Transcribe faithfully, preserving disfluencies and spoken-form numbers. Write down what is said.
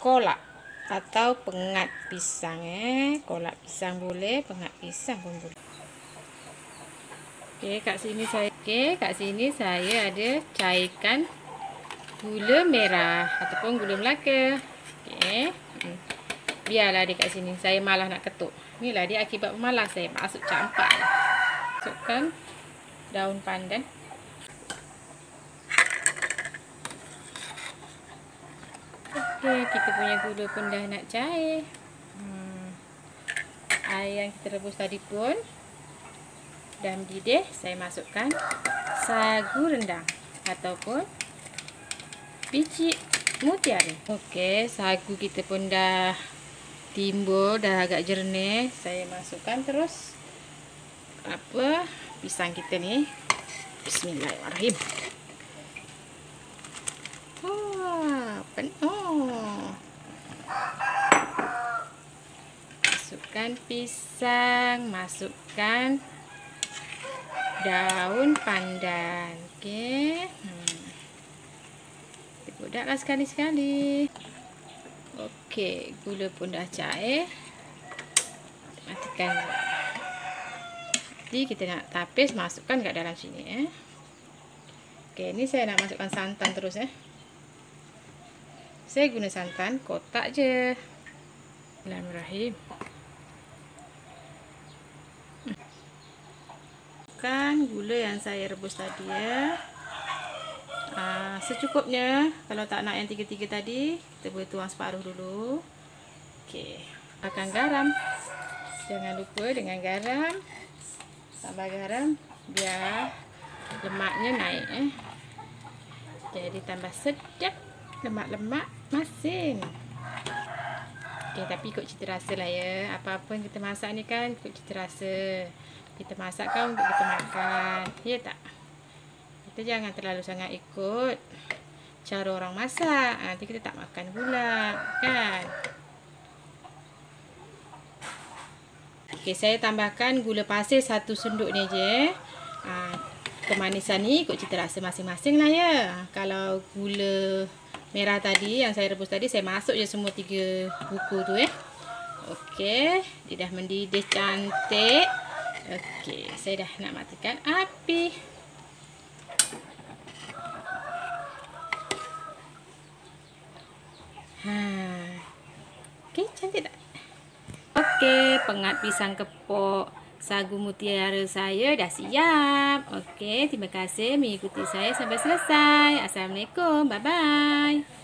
kolak atau pengat pisang. Eh, kolak pisang boleh, pengat pisang pun boleh. Oke, kat sini saya Oke, kat sini saya ada cairkan gula merah ataupun gula Melaka. Okey. Hmm. Biarlah dia kat sini. Saya malas nak ketuk. Inilah dia akibat malas saya masuk campak. Masukkan daun pandan. Okey, kita punya gula pun dah nak cair. Hmm. Air yang kita rebus tadi pun dah mendidih. Saya masukkan sagu rendang ataupun biji mutiara. Okey, sagu kita pun dah timbul, dah agak jernih. Saya masukkan terus apa pisang kita ni. Bismillahirrahmanirrahim. Wah, penuh. Masukkan pisang, masukkan daun pandan. Okey. Hmm. Godaklah sekali-sekali. Okey, gula pun dah cair. Matikan. Jadi kita nak tapis, masukkan kat dalam sini eh. Okey, ni saya nak masukkan santan terus eh. Saya guna santan kotak je. Bismillahirrahmanirrahim. Kan gula yang saya rebus tadi ya. Aa, secukupnya. Kalau tak nak yang tiga-tiga tadi, kita boleh tuang separuh dulu. Okey, akan garam. Jangan lupa dengan garam. Tambah garam biar lemaknya naik eh. Jadi tambah sedap lemak-lemak masin. Okey, tapi ikut cita rasa lah ya. Apa-apa yang kita masak ni kan ikut cita rasa. Kita masak kan untuk kita makan. Ya tak? Kita jangan terlalu sangat ikut cara orang masak. Nanti kita tak makan pula, kan? Okey, saya tambahkan gula pasir satu senduk ni je. Ha, kemanisan ni ikut cita rasa masing-masing lah ya. Kalau gula merah tadi yang saya rebus tadi, saya masuk je semua tiga buku tu eh. Okey, dia dah mendidih cantik. Okey, saya dah nak matikan api. Ha. Okey, cantik tak? Okey, pengat pisang kepok sagu mutiara saya dah siap. Okey, terima kasih mengikuti saya sampai selesai. Assalamualaikum. Bye bye.